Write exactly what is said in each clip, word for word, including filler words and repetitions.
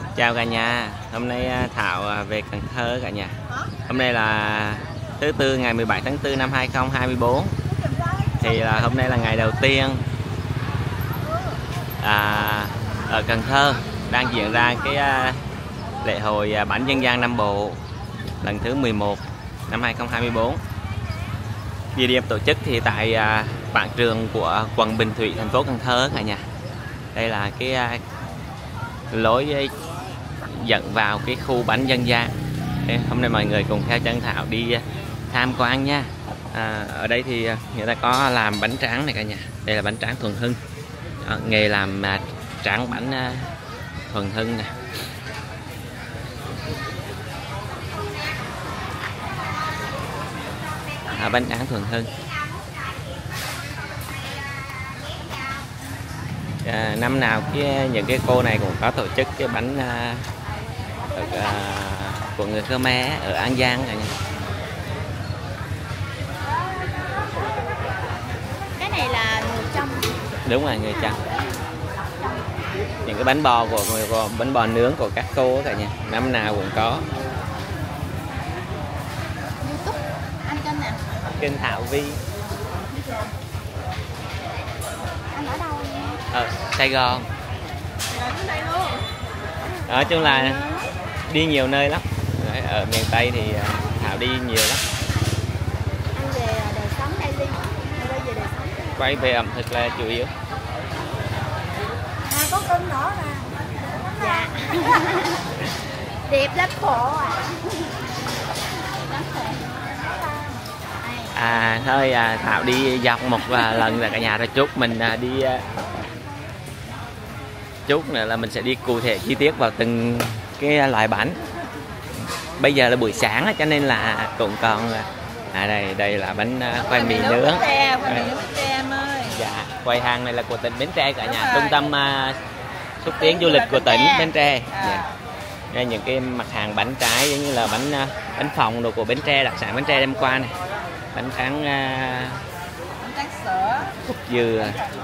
Chào cả nhà, hôm nay Thảo về Cần Thơ cả nhà. Hôm nay là thứ tư ngày mười bảy tháng tư năm hai nghìn không trăm hai mươi tư. Thì là hôm nay là ngày đầu tiên à, ở Cần Thơ đang diễn ra cái à, lễ hội à, bánh dân gian Nam Bộ lần thứ mười một năm hai nghìn không trăm hai mươi tư. Địa điểm tổ chức thì tại à, quảng trường của quận Bình Thủy, thành phố Cần Thơ cả nhà. Đây là cái à, lối dẫn vào cái khu bánh dân gian. Hôm nay mọi người cùng theo chân Thảo đi tham quan nha. À, ở đây thì người ta có làm bánh tráng này cả nhà. Đây là bánh tráng Thuần Hưng. Đó, nghề làm à, tráng bánh à, Thuần Hưng nè. À, bánh tráng Thuần Hưng. À, năm nào cái những cái cô này cũng có tổ chức cái bánh à, ở, à, của người Khmer ở An Giang cả nhà. Cái này là người trong. Đúng rồi, người Chăm. Những cái bánh bò của người bánh bò nướng của các cô cả nhà, năm nào cũng có. YouTube anh kênh nè. Kênh Thảo Vi. Anh ở đâu vậy? Ở Sài Gòn. Rồi đến đây luôn. Nói chung là đi nhiều nơi lắm. Ở miền Tây thì Thảo đi nhiều lắm. Anh về đời sống daily. Anh quay về đời sống. Quay về ẩm thực là chủ yếu. À, có cơm nữa nè. Dạ. Đẹp lắm khổ à. À thôi à, Thảo đi dọc một à, lần là cả nhà rồi, chút mình à, đi à, chút nữa là mình sẽ đi cụ thể chi tiết vào từng cái loại bánh. Bây giờ là buổi sáng cho nên là cũng còn à đây đây là bánh à, khoai mì nướng. Dạ, quầy hàng này là của tỉnh Bến Tre cả nhà, trung tâm à, xúc tiến du lịch của tỉnh Bến Tre. Dạ. Đây những cái mặt hàng bánh trái giống như là bánh à, bánh phồng đồ của Bến Tre, đặc sản Bến Tre đem qua này. Bánh tráng uh, tráng sữa, cục dừa.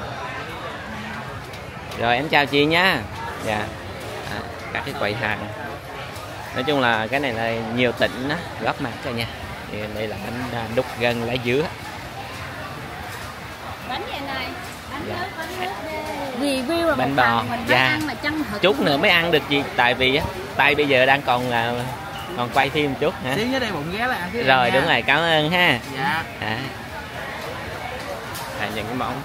Rồi em chào chị nhá. Dạ. À, các cái quầy hàng. Nói chung là cái này là nhiều tỉnh đó, góp mặt cho nha. Thì đây là bánh uh, đúc gân lá dứa. Bánh gì này? Bánh dạ. nước, bánh nước đi. Review là bánh một bò. phần, mình dạ. ăn là chân thực. Chút nữa mới ăn được gì, tại vì á tay bây giờ đang còn là uh, còn quay thêm một chút hả? Xíu dưới đây bụng ghé lại ăn rồi đúng rồi, cảm ơn ha. Dạ. À. À, những cái món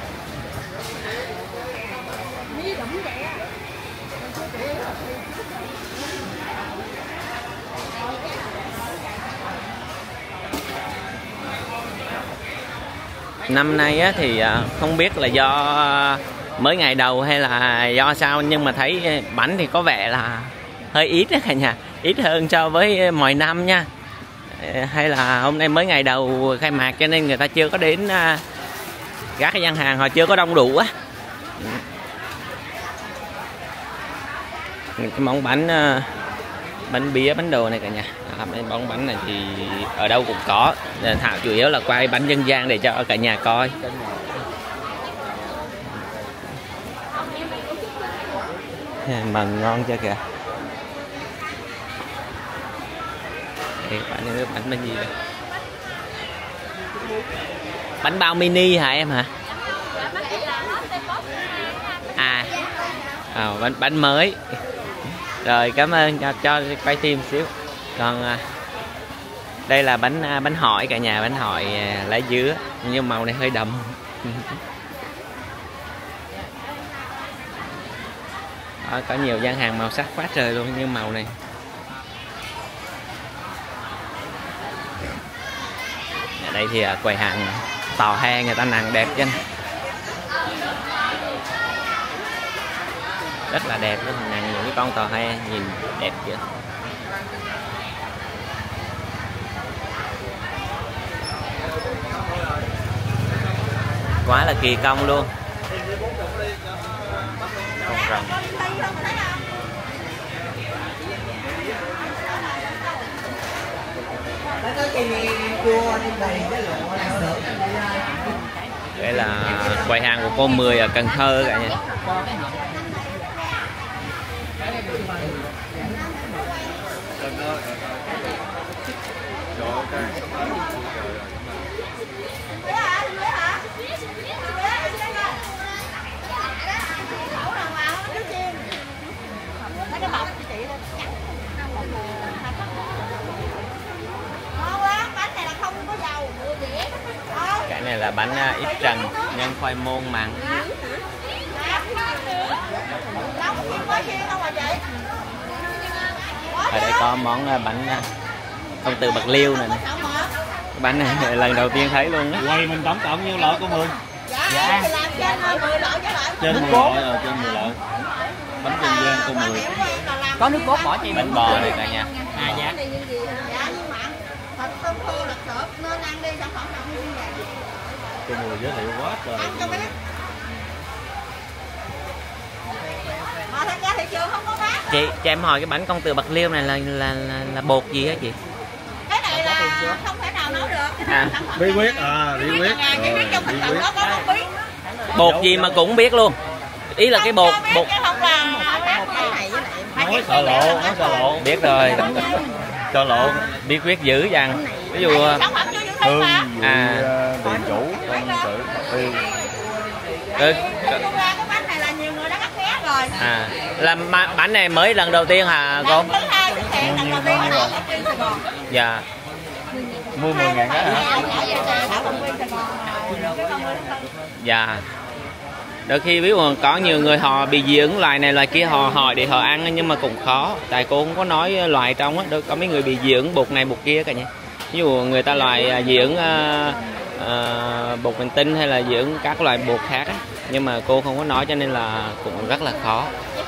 năm nay á, thì không biết là do mới ngày đầu hay là do sao, nhưng mà thấy bánh thì có vẻ là hơi ít đó cả nhà, ít hơn so với mọi năm nha. Hay là hôm nay mới ngày đầu khai mạc cho nên người ta chưa có đến, các cái gian hàng họ chưa có đông đủ á. Cái món bánh bánh bía, bánh đồ này cả nhà. À, mấy món bánh này thì ở đâu cũng có. Thảo chủ yếu là quay bánh dân gian để cho cả nhà coi. Mà ngon chưa kìa. Đây, bánh này, bánh bánh gì đây? Bánh bao mini hả em hả? À, à bánh bánh mới. Rồi cảm ơn, cho, cho quay thêm xíu. Còn à, đây là bánh à, bánh hỏi cả nhà, bánh hỏi à, lá dứa, nhưng màu này hơi đậm. Đó, có nhiều gian hàng màu sắc quá trời luôn, nhưng màu này. Ở đây thì quầy hàng tò he người ta nặng đẹp chứ, rất là đẹp luôn, nặng những cái con tò he nhìn đẹp kìa. Quá là kỳ công luôn. Con rồng. Đây là quầy hàng của cô Mười ở Cần Thơ cả nhà. Cái này là bánh uh, ít trần nhân khoai môn mặn. Ở đây có món uh, bánh uh, công từ bạc liêu này, này. Cái bánh này lần đầu tiên thấy luôn á. Quay mình tổng cộng nhiêu loại cô Mười? Dạ. Trên mười loại rồi, trên mười loại. Bánh dân gian cô Mười. Có nước cốt bỏ chi bánh bò này cả nhà. À dạ. Cô Mười giới thiệu quá trời. Chị, cho em hỏi cái bánh công từ bạc liêu này là là là, là bột gì hả chị? Cái này là không thể nào nấu được. À. Bí quyết à, bí quyết. Bí quyết trong thực sự nó có không biết. Bột gì mà cũng biết luôn. Ý là cái bột bột Nói sợ lộ, nói sợ lộ. biết rồi. Sợ lộ bí quyết dữ dằn. Ví dụ Hương, à tiền chủ, công tử, tiêu. Ừ. cái bánh này là nhiều người đã cắt ghé rồi. À là bánh này mới lần đầu tiên hả cô? Thứ hai thực hiện lần đầu tiên ở Sài Gòn. Dạ. Mua mười ngàn cái hả? Dạ. Đôi khi ví dụ có nhiều người họ bị dị ứng loài này loài kia họ hỏi để họ ăn nhưng mà cũng khó. Tại cô không có nói loài trong á, đôi có mấy người bị dị ứng bột này bột kia cả nhà. Ví dụ người ta loại dị ứng uh, uh, bột hành tinh hay là dị ứng các loại bột khác á. Nhưng mà cô không có nói cho nên là cũng rất là khó.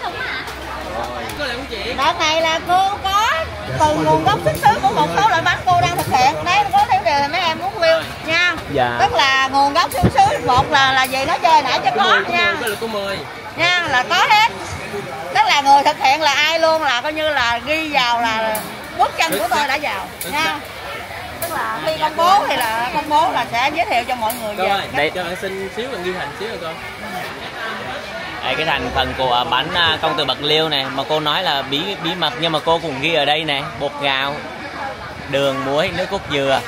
Đợt này là cô có từ nguồn gốc xuất xứ của một số loại bánh cô đang thực hiện. Đấy có theo đề mấy em muốn view nha. Dạ. Tức là nguồn gốc xuất xứ một là là gì nó chơi nãy cho có nha. Nha là có hết. Tức là người thực hiện là ai luôn là coi như là ghi vào là bước chân của tôi đã vào nha. Tức là khi công bố thì là công bố là sẽ giới thiệu cho mọi người về. Rồi, đây cho bạn xin xíu bạn ghi hình xíu rồi con. Đây cái thành phần của bánh công từ bạc liêu này mà cô nói là bí bí mật nhưng mà cô cũng ghi ở đây nè, bột gạo, đường, muối, nước cốt dừa.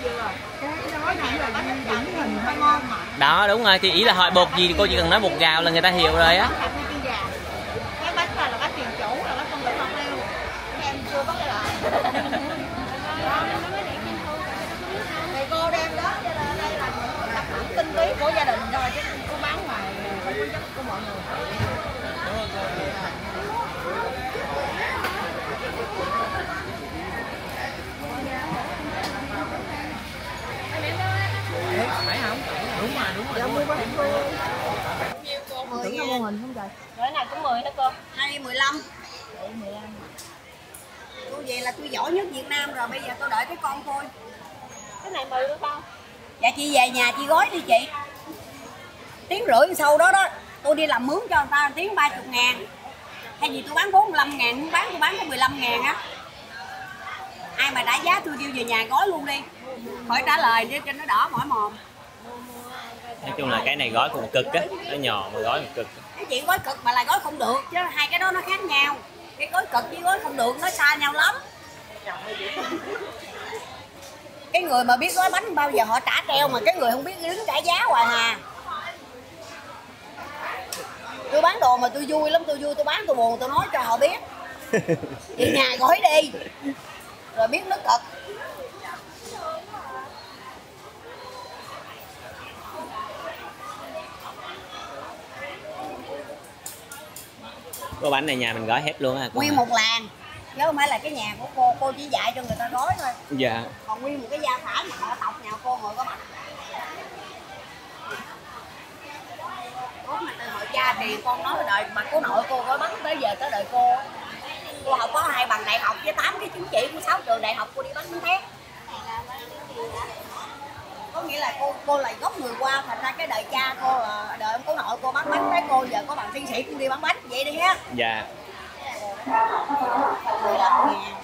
Đó đúng rồi, thì ý là hỏi bột gì thì cô chỉ cần nói bột gạo là người ta hiểu rồi á. Cái bánh này là bánh tiền chủ là bánh công từ bạc liêu. Em chưa có cái loại. Thì cô đem đó cho nên đây là đặc sản tinh túy của gia đình rồi chứ không có bán ngoài không có chất của mọi người. Phải không? Đúng rồi, đúng rồi. Đúng rồi. Tưởng mô hình không trời. Cái này cũng mười đó cô. Hay mười lăm. Tôi về là tôi giỏi nhất Việt Nam rồi, bây giờ tôi đợi cái con tôi. Cái này mười được không? Dạ chị về nhà chị gói đi chị. Tiếng rưỡi sau đó đó tôi đi làm mướn cho người ta tiếng ba mươi ngàn. Hay gì tôi bán bốn mươi lăm ngàn, muốn bán tôi bán có mười lăm ngàn á. Ai mà đã giá tôi kêu về nhà gói luôn đi. Khỏi trả lời để cho nó đỏ mỏi mồm. Nói chung là cái này gói cũng cực á, nó nhỏ mà gói cũng cực. Cái chuyện gói cực mà lại gói không được chứ hai cái đó nó khác nhau. Cái gói cực với gói không được nó xa nhau lắm. Cái người mà biết gói bánh bao giờ họ trả treo mà cái người không biết đứng trả giá hoài hà. Tôi bán đồ mà tôi vui lắm, tôi vui tôi bán tôi buồn tôi nói cho họ biết. Về nhà gói đi. Rồi biết nó cực. Cái bánh này nhà mình gói hết luôn à. Nguyên một làng. Chứ không phải là cái nhà của cô, cô chỉ dạy cho người ta gói thôi. Dạ. Còn nguyên một cái gia phả mà họ tộc nhà cô ngồi có mặt. Có mà từ hồi cha thì con nói đợi mà cô nội cô gói bánh tới giờ tới đời cô. Cô học có hai bằng đại học với tám cái chứng chỉ của sáu trường đại học cô đi bánh bánh thét. Có nghĩa là cô cô là gốc người qua, thành ra cái đời cha cô là đời ông cố nội cô bán bánh, tới cô giờ có bằng tiến sĩ cũng đi bán bánh vậy đi ha. Dạ. mười lăm ngàn.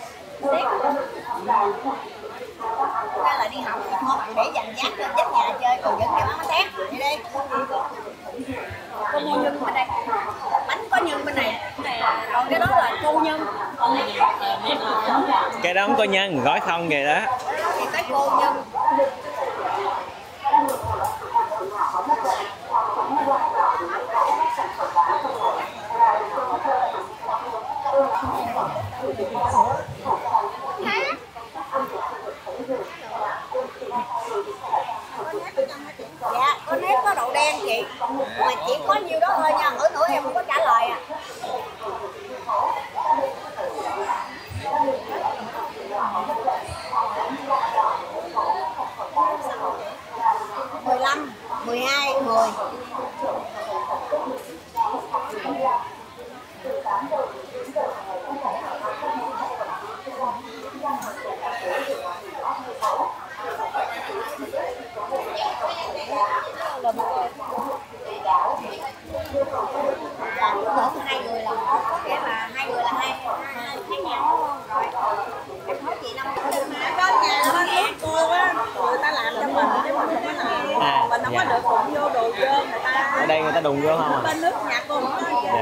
Cái là đi học không để dành dắt lên dắt nhà chơi còn vẫn đi bán bánh tét vậy đi. Cô mua nhân bên đây, bánh có nhân bên này, còn cái đó là cô cô nhân. Cái đó không có nhân, gói không vậy đó. Thì tới cô nhân. Dạ, có nếp có đậu đen chị. Mà chỉ có nhiêu đó thôi nha, nữa nữa em không có trả lời à. mười lăm, mười hai, mười. Tưởng hai người là một, có nghĩa là hai người là hai hai khác nhau rồi. Em nói chị năm mươi mà bên nhà bên nước cô á, người ta làm cho mình chứ mình không có làm. À, Mình không dạ. có được đụng vô đồ trơn người ta. Ở đây người ta đụng vô không à? Bên nước nhà cô không có. Dạ.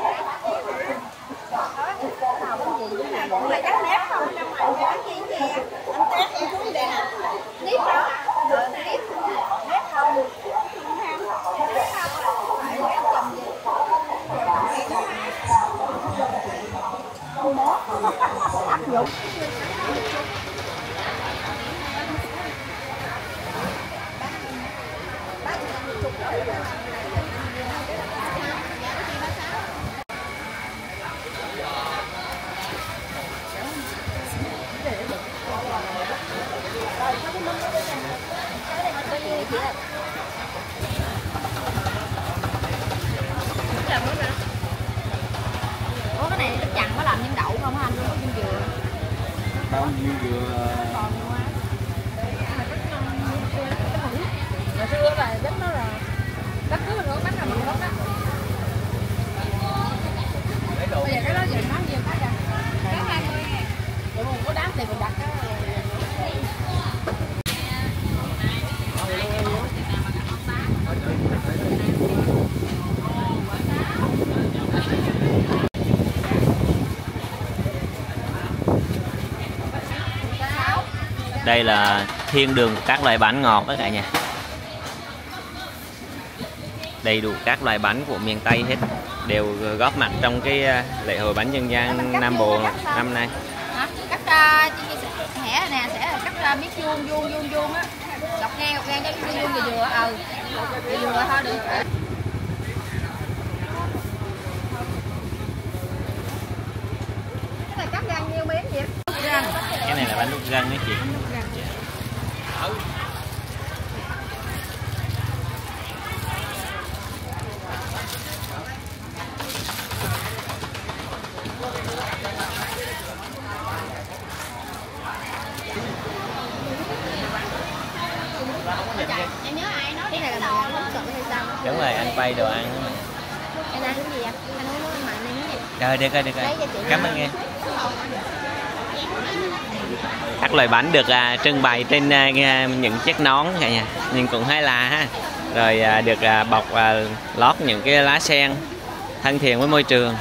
Là chắc nếp không trong này có gì gì anh test em xuống đây nè. Nếp đó. Nếp nếp không. Nếp không. Phải nếp chồng gì. Áp dụng. Ủa cái này chắc chắn có làm nhân đậu không hả anh? Có nhân dừa. Bao nhiêu vừa Hồi xưa là đất nó là đất cứ nữa bánh là mình đất đó. Bây giờ cái đó giờ bán nhiều cái rồi. Cái hai mươi ngàn. Rồi mình có đám tiền mình đặt cái. Đây là thiên đường của các loại bánh ngọt đó cả nhà. Đầy đủ các loại bánh của miền Tây hết, đều góp mặt trong cái lễ hội bánh dân gian Nam Bộ năm nay. Hả? Cắt uh, hẻ nè sẽ là cắt uh, miếng vuông vuông vuông vuông á, dọc ngang dọc ngang cái vuông vuông vừa vừa ừ vừa vừa thôi được. Cái này cắt ra nhiêu miếng vậy? Cái này là bánh đúc gân đó chị. Em nhớ ai nói cái này là mình không cần hay sao? Đúng rồi, anh quay đồ ăn đó mà. Anh ăn cái gì vậy? Anh uống nước mà anh ăn cái gì? Rồi được rồi, được rồi. Cảm ơn em. Các loại bánh được à, trưng bày trên à, những chiếc nón cả nhà, nhìn cũng hay là ha. Rồi à, được à, bọc à, lót những cái lá sen thân thiện với môi trường.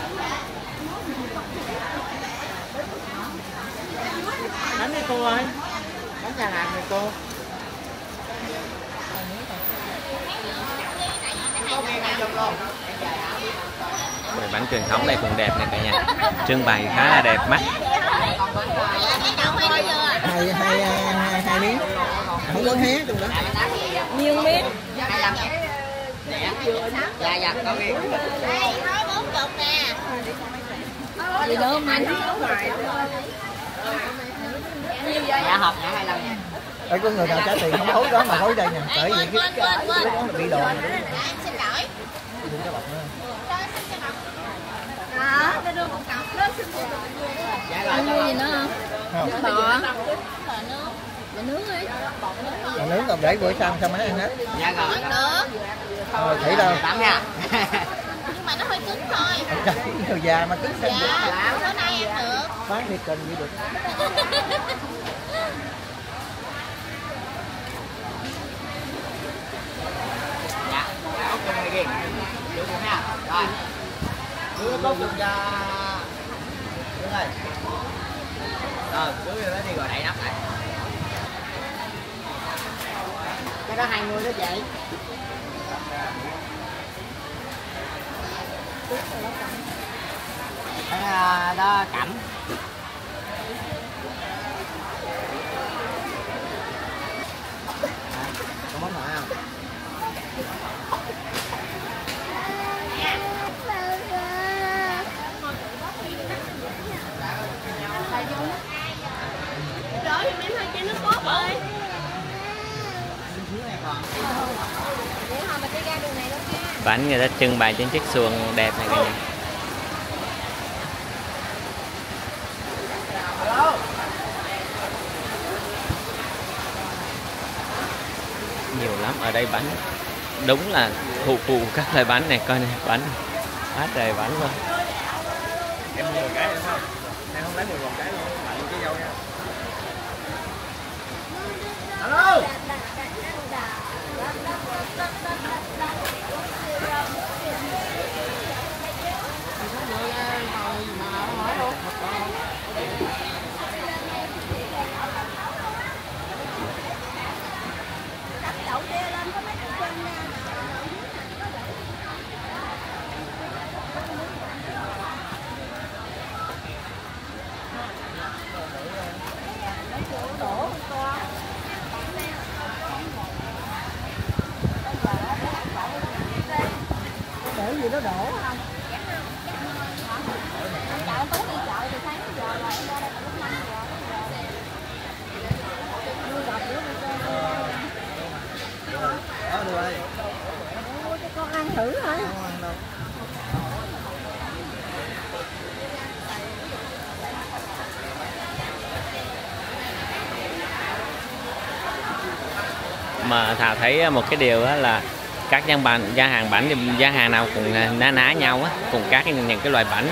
Bánh đi cô ơi. Bánh nhà làm này cô. Rồi bánh truyền thống này cũng đẹp này cả nhà, trưng bày khá là đẹp mắt. Hai, hai, hai, hai miếng. Không có hé trong đó. Nhiều miếng. Dạ dạ có miếng. Gì nữa không anh? Dạ hộp dạ hai mươi lăm. Ở có người nào trả tiền không thối đó mà thối đây nè, bởi vì cái cái đó là bị đồ mà đúng không? Xin lỗi. Đừng có bọc nữa. Đó, tôi đưa một cặp đó xin lỗi. Anh mua gì nữa không? Không. Bò. Bò nướng ấy. Bò nướng còn để bữa sau sao má ăn hết. Dạ rồi. Được. Thôi thấy đâu. Tạm nha. Nhưng mà nó hơi cứng thôi. Người già mà cứng xanh. Dạ, bữa nay ăn được. Bán thì cần gì được. Dạ, ốc trong này kìa. Được rồi ha. Rồi. Đưa tốt được cho Ờ, cứ đó đi rồi đậy nắp lại. Cái đó hai mươi đó chị. Cái uh, đó cẩm. Có món nào không? Bánh người ta trưng bày trên chiếc xuồng đẹp này cả nhà. Nhiều lắm, ở đây bánh đúng là phụ phụ các loại bánh này, coi này, bánh quá trời bánh luôn. Em mua một cái nữa không? Em không lấy mười một cái luôn, bạn cái dâu nha. Alo. Để gì nó đổ không? Chợ Tú đi chợ từ sáng giờ rồi em ra đây từ lúc năm giờ. Mua gọt nữa đi chơi. Đó đưa đây. Mua cho con ăn thử hả? Không ăn đâu. Mà Thảo thấy một cái điều đó là các gian bàn gian hàng bánh thì gian hàng nào cũng ná ná nhau á, cùng các cái, những cái loại bánh đó.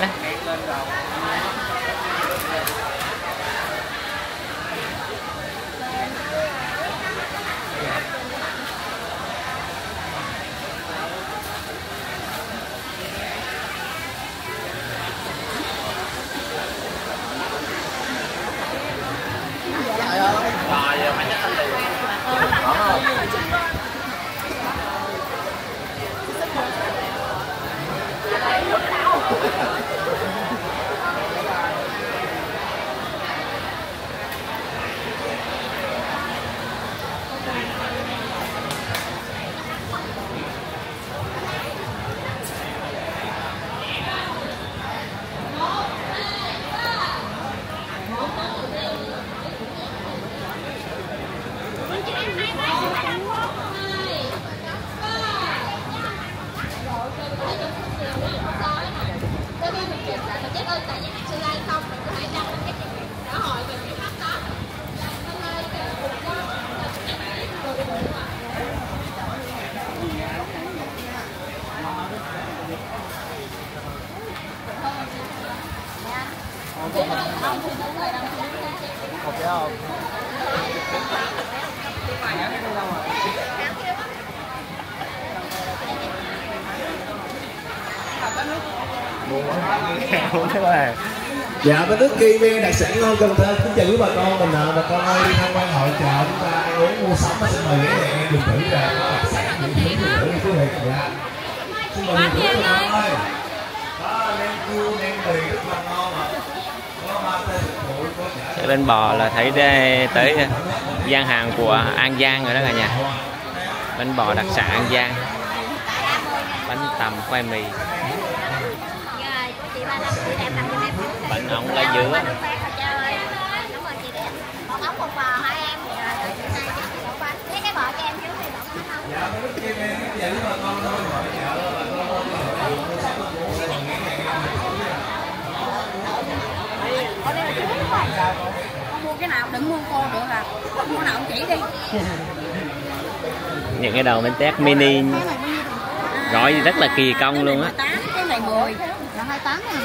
Một cái không? Không thế này. Dạ, bánh nước kiwi đặc sản ngon Cần Thơ, kính chào quý bà con mình ạ. Bà con ơi, đi tham quan hội chợ chúng ta ăn uống mua sắm xin mời ghé nhà em dùng thử là có đặc sản miễn phí dùng thử nha quý vị. Dạ. Xin mời dùng thử bà con ơi. Đó, nem chua, nem bì rất là ngon ạ. Có ba tên phục vụ, có chả. Bên bò là thấy đây, tới gian hàng của An Giang rồi đó cả nhà. Bánh bò đặc sản An Giang, bánh tằm khoai mì, bánh ống lá dứa. Dạ, bánh nước kiwi kính chào quý bà con thôi, hội chợ bà con ơi, mua sắm phục vụ sẽ còn ghé nhà em. Con mua cái nào đừng mua cô được à, mua nào chỉ đi. Những cái đầu bánh tét mini gói rất là kỳ công luôn á. Cái này mười là hai tám à.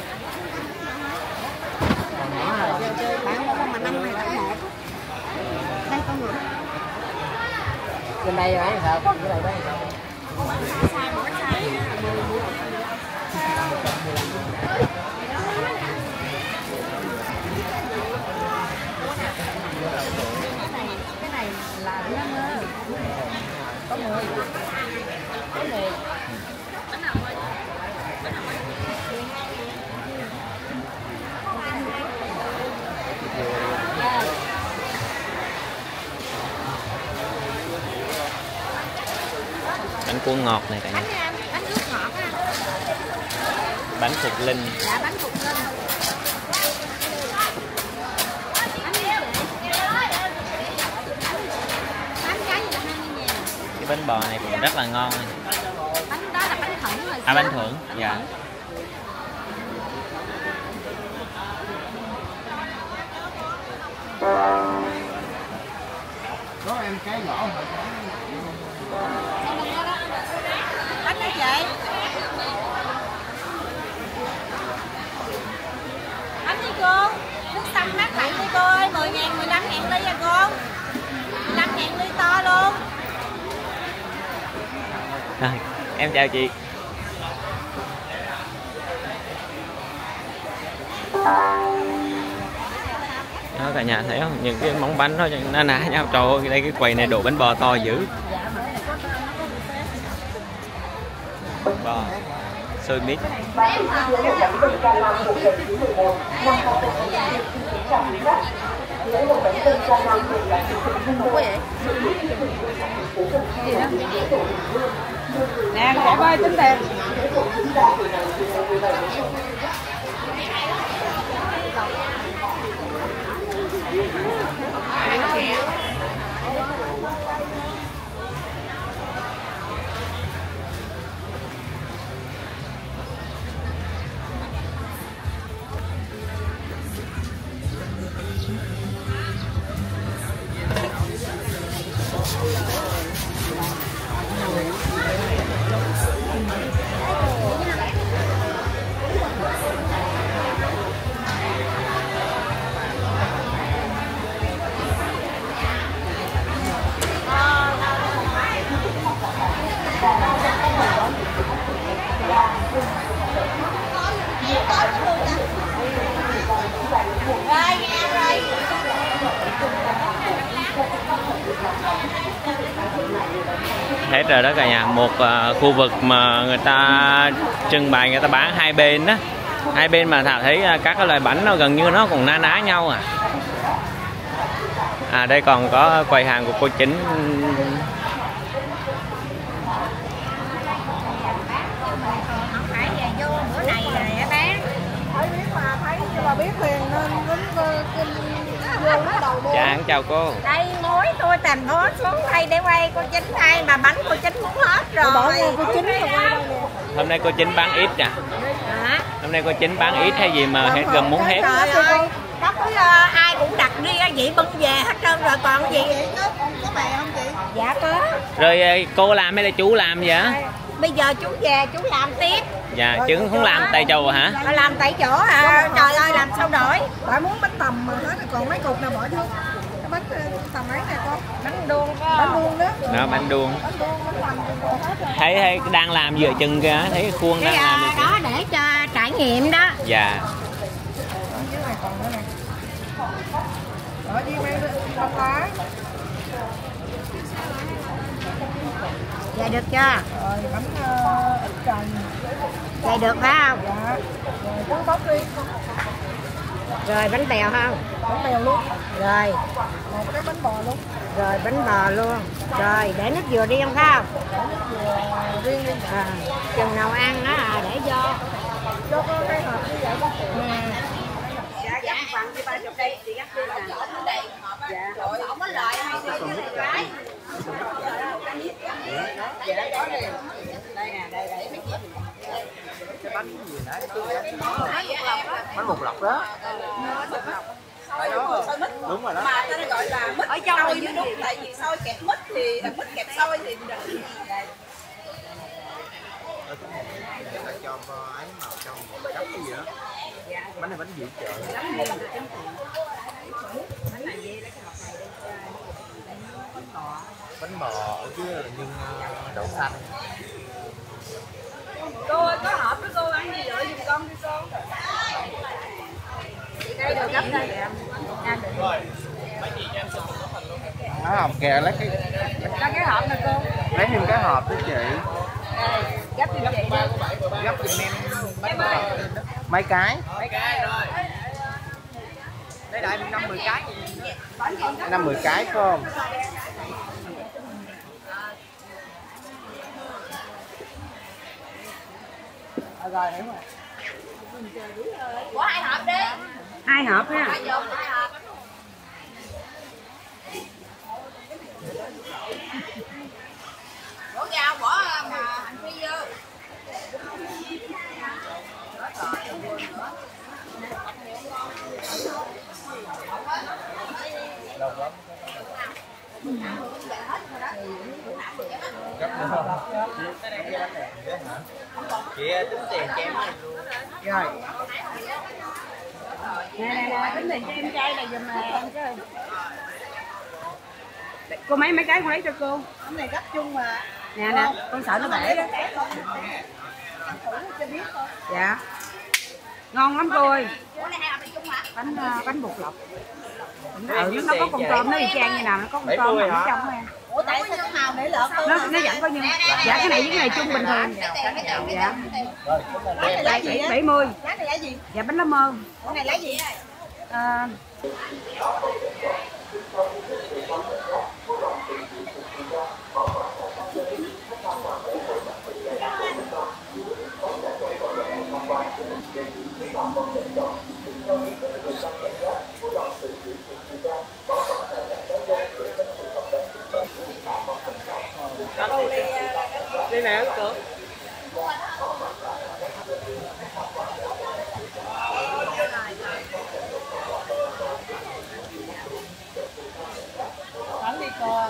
Bạn một con mà năm này tặng một. Đây con người. Bên đây bán sao? Bên đây bán sao? Sai mỗi sai. cua ngọt này cả nhà. Bánh, bánh nước ngọt á. Bánh Phục Linh. Dạ bánh Phục Linh. Cái bánh bò này cũng rất là ngon. Bánh đó là bánh thưởng rồi. À bánh thưởng, dạ. Có em cái nhỏ mà bánh đó chị. Bánh đi cô. Nước sâm mát lạnh đi cô ơi, mười ngàn, mười lăm ngàn ly à cô. mười lăm ngàn ly to luôn. À, em chào chị. Đó cả nhà thấy không? Những cái món bánh nó na ná nhau. Trời ơi, đây cái quầy này đổ bánh bò to dữ. Bò, xôi mít. Nè, chạy ơi, tính tiền. Hết rồi đó cả nhà. Một uh, khu vực mà người ta trưng bày, người ta bán hai bên đó. Hai bên mà Thảo thấy uh, các cái loại bánh nó gần như nó cũng na ná nhau à. À đây còn có quầy hàng của cô Chính. Không phải về vô bữa này rồi bán. Thấy biết mà thấy nhưng mà biết liền nên kính vô lúc đầu mua. Dạ, chào cô. Đây mối tôi thành phố xuống đây để quay cô Chính đây mà bánh cô Chính muốn hết rồi. Bỏ nghe cô Chính rồi quay đây nè. Hôm nay cô Chính bán ít à? Hả? Hôm nay cô Chính bán ít hay gì mà hết gần muốn hết? Trời ơi, đó cứ uh, ai cũng đặt đi vậy bưng về hết trơn rồi còn gì. Có bè không chị? Dạ có. Rồi cô làm hay là chú làm vậy? Bây giờ chú về chú làm tiếp. Dạ, chứ không làm tại chỗ hả? Mà làm tại chỗ à? Trời ơi làm sao đổi. Bạn muốn bánh tầm mà hết còn mấy cục nào bỏ vô. Cái bánh tầm ấy nè con. Bánh đuông có. Bánh đuông đó. Đó, bánh đuông. Bánh đuông, bánh tầm thì còn hết rồi. Thấy, thấy đang làm giữa chừng kìa, thấy khuôn đang cái, làm uh, đó để cho trải nghiệm đó. Dạ. Ở dưới này còn nữa nè. Ở dưới mấy bánh lá. Dạ được chưa? Rồi bánh uh, ít trần. Dạ được phải không? Dạ. Rồi trứng bóc đi. Rồi bánh bèo không? Bánh bèo luôn. Rồi. Một cái bánh bò luôn. Rồi bánh bò luôn. Rồi để nước dừa riêng phải không? Để nước dừa riêng đi. À, chừng nào ăn đó à, để vô. Cho có cái hộp như vậy đó. Nè. Dạ, gấp bằng với ba chục đây, chị gấp đi nè. Dạ. Rồi, không có lợi hay gì cái này Dạ, đây có nè. Đây nè, đây đây. cái bánh gì nãy bánh bột lọc đó. Phải đó không? Đúng rồi đó. Mà ta gọi là mít ở trong xôi mới đúng, tại vì xôi kẹp mít thì mít kẹp xôi thì Người ta cho ấy màu trong một cấp cái gì đó. Bánh này bánh gì chợ? bánh này về lấy cái hộp này đây bánh bò. Bánh bò ở dưới là nhân đậu xanh. Cô ơi, có hộp đó cô ăn gì rồi giùm con đi cô. Đây đồ gấp đây. Rồi. Nó hộp kìa, lấy cái Lấy cái hộp nè cô. lấy thêm cái hộp đó chị. Đây, gấp cho chị đi. Gấp giùm em bánh bò. Mấy cái? Mấy cái rồi. Lấy đại năm mười cái. năm mười cái phải không? Rồi hiểu rồi. Bỏ hai hộp đi. Hai hộp ha. Hai hộp, hai hộp. Bỏ rau, bỏ mà hành phi vô. Chị tính tiền cho em luôn. Rồi. Nè nè nè, tính tiền cho em trai này giùm nè em chơi. Cô mấy mấy cái con lấy cho cô. Cái này gấp chung mà. Nè nè, con sợ nó bể đó. Dạ. Ngon lắm cô ơi. Bánh uh, bánh bột lọc. Ừ, nó có con tôm nó y chang như nào, nó có con tôm ở trong thôi. Ủa tại sao màu để lợn Nó nó vẫn có như. Dạ cái này với cái này chung bình thường. Dạ. Cái này lá gì á? bảy mươi. Lá này lá gì? Dạ bánh lá mơ. Cái này lá gì? À, Đây nè, cửa. Bánh đi cô.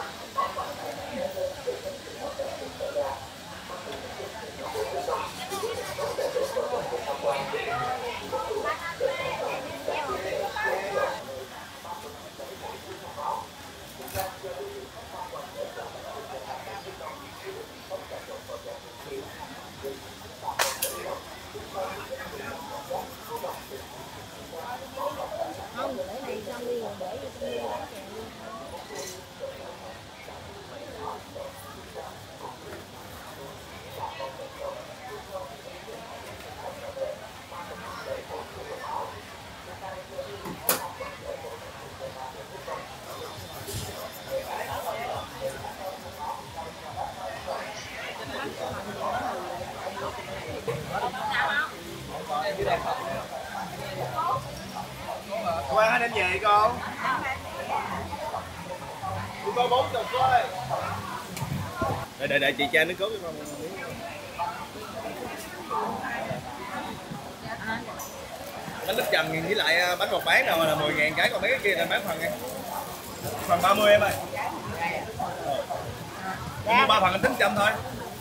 Cô ăn đem về con. Cô bốn chục thôi. Để để để chị cha nước cốt cho con. Bánh lứt trần với lại bánh bột bán nào là mười ngàn cái, còn mấy cái kia là bán phần nha. Phần ba mươi em ơi. Mua ba phần anh tính trăm thôi.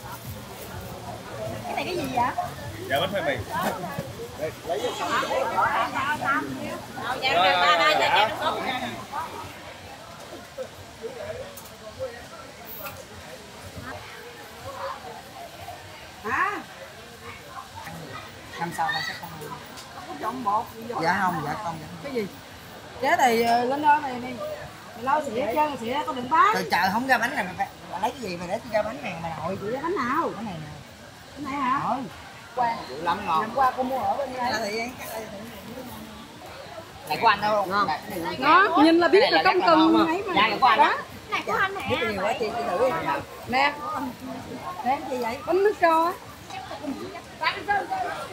Cái này cái gì vậy? Dạ bánh khoai mì. Đây, lấy cho xong cái đổ. Rồi, ba ba cho cha nước cốt. hả? Năm sau là sẽ không ăn. Có trộn bột gì vô. Dạ không, dạ không. Cái gì? Chế thì uh, lên đó này đi. Mày lau xỉa chơi rồi xỉa có đừng bán. Từ chợ không ra bánh này mày, mày lấy cái gì mày để ra bánh này mày nội. Chị bánh nào? Bánh này nè. Bánh này hả? Thôi. Qua. Dữ lắm ngon. Hôm qua cô mua ở bên đây. Này của anh đâu? Ngon. Ngon, nhìn là biết là công cần ấy mà. Dạ là của anh đó. Cái này của anh hả? Biết nhiều quá chị chị thử đi. Nè. Nè gì vậy? Bánh nước trâu á. Bánh trâu.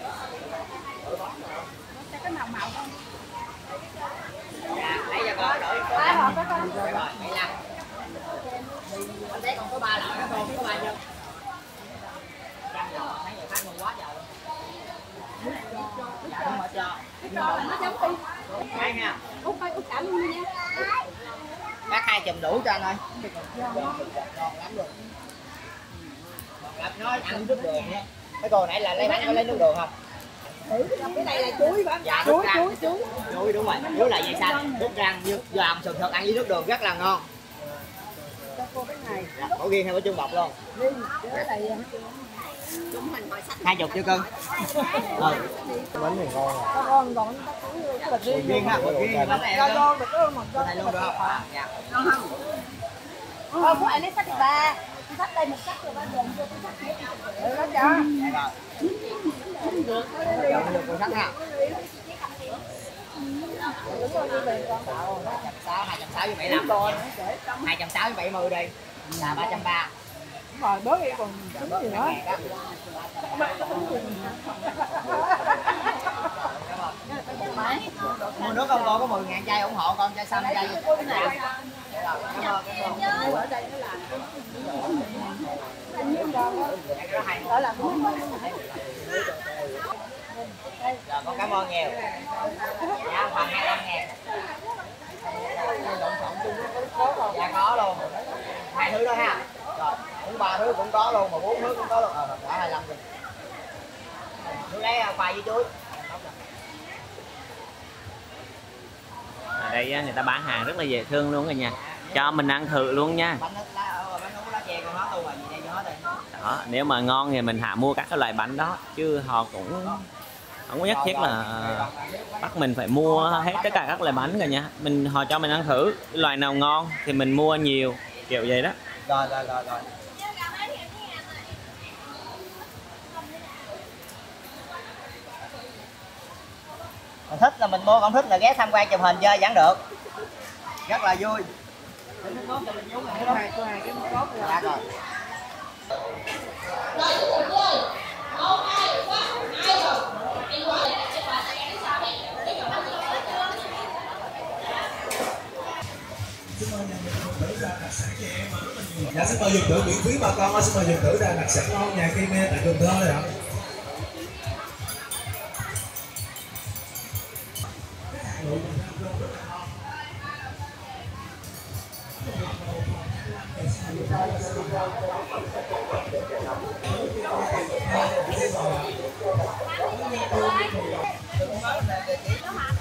Cái màu màu không? Dạ, lấy cho con đổi. Ba hộp đó con. Rồi, bảy lăm. Anh thấy còn có ba loại không? Có ba nhân. Trăm rồi, thấy người khác ngon quá trời. Dạ, đúng rồi cho. Cái trâu là nó giống đi. Hai nha. Út ơi, út cả luôn đi nha. Bác hai chùm đủ cho anh ơi. Ngon lắm luôn. Nói ăn nước đường nhé. Cái cô nãy là lấy bánh có lấy nước đường không? Cái này là chuối bác. Dạ, Chuối, chuối, chuối. Chuối đúng rồi. Chuối là dây xanh, nước rang, giòn sườn sườn ăn với nước đường rất là ngon. Cho cô cái này. Dạ, bỏ riêng hay bỏ chung bọc luôn? Riêng, cái này Hai chục chưa cưng? Ừ. Bánh này ngon. có con còn nó cái bịch riêng. Riêng ha, riêng bánh này Cho luôn. con bịch đó mà cho. Này luôn được không? Dạ. Ngon không? Ờ, bố anh lấy sách thì ba. Tôi sách đây một sách rồi ba dồn vô tôi sách kia. Ừ, đó cho. Dạ rồi. Được rồi sách ha. hai trăm sáu mươi, hai trăm sáu mươi với bảy mươi lăm. hai trăm sáu mươi với bảy mươi đi. Là ba trăm ba mươi. rồi bớt đi còn trứng gì nữa. Mua nước không con có mười ngàn chai ủng hộ con chai xanh chai gì. Cảm ơn rồi con cảm ơn nhiều. Dạ phần hai mươi lăm ngàn. Dạ có luôn. Hai thứ đó ha. Rồi, cũng ba thứ cũng có luôn mà bốn thứ cũng có luôn. Ờ đã hai mươi lăm rồi. Chú lấy khoai với chuối. Ở đây á, người ta bán hàng rất là dễ thương luôn rồi nha, cho mình ăn thử luôn nha. Đó, nếu mà ngon thì mình hạ mua các cái loại bánh đó, chứ họ cũng không có nhất thiết là bắt mình phải mua hết tất cả các loại bánh rồi nha. Mình họ cho mình ăn thử loại nào ngon thì mình mua nhiều kiểu vậy đó. Rồi rồi rồi rồi. Còn thích là mình mua, còn thích là ghé tham quan chụp hình chơi vẫn được, rất là vui. Dạ rồi. Dạ xin mời dùng thử miễn phí bà con, xin mời dùng thử đặc sản ngon nhà cây me tại Cần Thơ đây ạ. Hả?